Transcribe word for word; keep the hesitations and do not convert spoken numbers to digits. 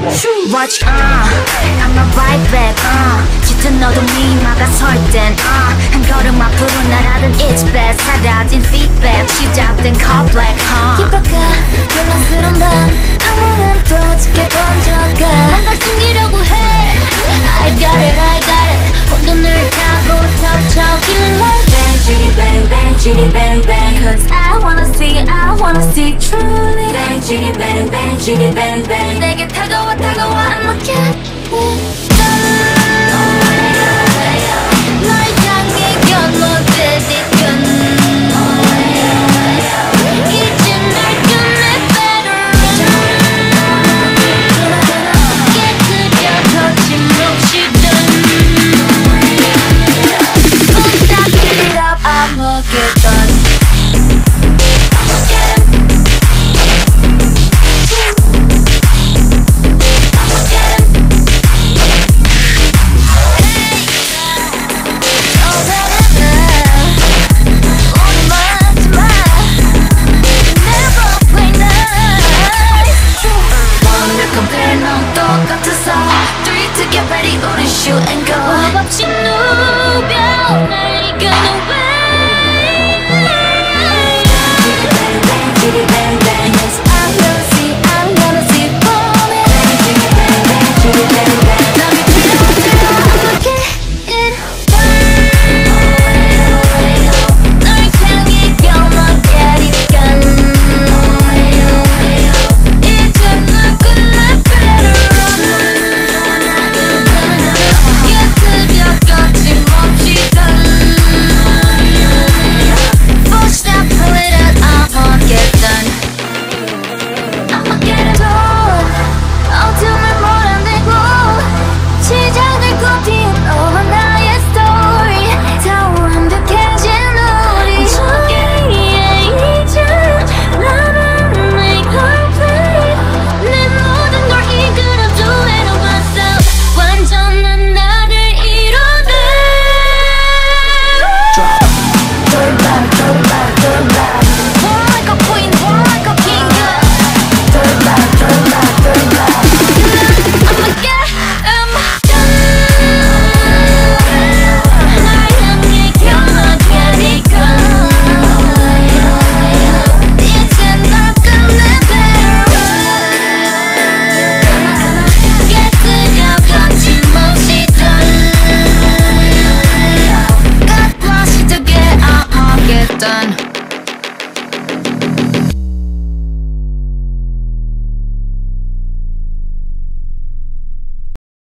Watch, uh, I'm a right back, uh 짙은 어둠이 막아설 땐, uh 한 걸음 앞으로 날아든 it's bad 사라진 feedback 시작된 call black, huh 깃박아 혼란스러운 밤 방울은 또 짙게 번져가 뭔가 숨기려고 해 I got it, I got it 혼돈을 타고 덮쳐길래 Bang, chitty bang, bang, chitty bang, bang Cause I wanna see, I wanna see truly Bang, chitty bang, bang, chitty bang, bang 내게 다가와 다가와 I'm looking